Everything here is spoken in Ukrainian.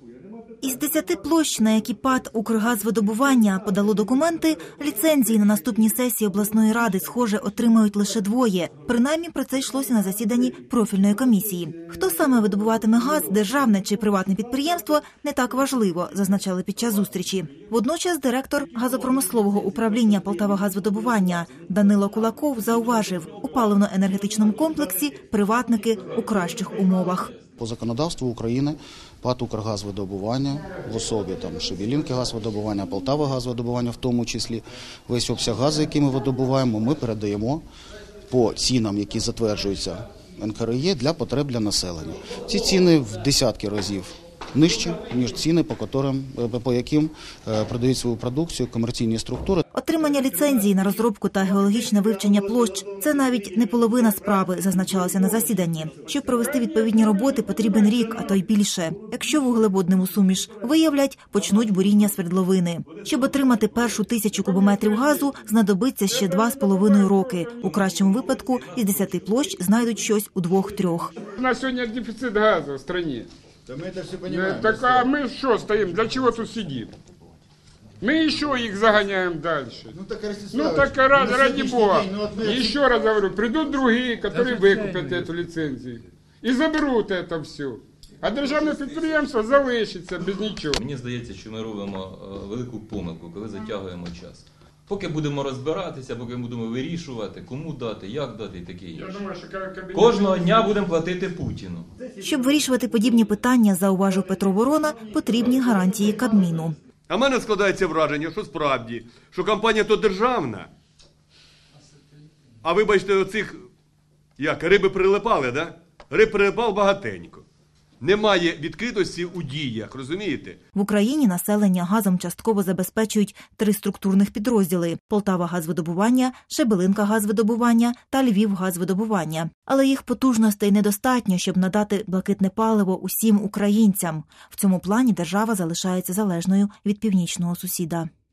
Із 10 площ, на які ПАТ «Укргазвидобування» подало документи, ліцензії на наступній сесії обласної ради, схоже, отримають лише 2. Принаймні, про це йшлося на засіданні профільної комісії. Хто саме видобуватиме газ, державне чи приватне підприємство, не так важливо, зазначали під час зустрічі. Водночас директор газопромислового управління «Полтавагазвидобування» Данило Кулаков зауважив, у паливно-енергетичному комплексі приватники у кращих умовах. По законодавству України ПАТ «Укргазвидобування» в особі «Шебелинкигазвидобування», «Полтавагазвидобування» в тому числі, весь обсяг газу, який ми видобуваємо, ми передаємо по цінам, які затверджуються НКРЕ для потреб для населення. Ці ціни в десятки разів нижчі, ніж ціни, по яким продають свою продукцію комерційні структури. Отримання ліцензії на розробку та геологічне вивчення площ – це навіть не половина справи, зазначалося на засіданні. Щоб провести відповідні роботи, потрібен рік, а то й більше. Якщо вуглеводневу суміш виявлять, почнуть буріння свердловини. Щоб отримати першу 1000 кубометрів газу, знадобиться ще 2,5 роки. У кращому випадку із 10 площ знайдуть щось у 2-3. У нас сьогодні дефіцит газу в країні. Да мы это все понимаем. Так а мы что стоим? Для чего тут сидим? Мы еще их загоняем дальше. Ради Бога. Еще раз говорю, придут другие, которые выкупят эту лицензию. И заберут это все. А державне підприємство залишиться без нічого. Мені здається, що ми робимо велику помилку, коли затягуємо час. Поки будемо розбиратися, поки будемо вирішувати, кому дати, як дати і таке інше. Кожного дня будемо платити Путіну. Щоб вирішувати подібні питання, зауважив Петро Ворона, потрібні гарантії Кабміну. А в мене складається враження, що справді, що компанія то державна. А вибачте, оцих, риби прилипали, да? Риб прилипав багатенько. Немає відкритості у діях, розумієте? В Україні населення газом частково забезпечують 3 структурних підрозділи – Полтавагазвидобування, Шебелинкагазвидобування та Львівгазвидобування. Але їх потужностей недостатньо, щоб надати блакитне паливо усім українцям. В цьому плані держава залишається залежною від північного сусіда.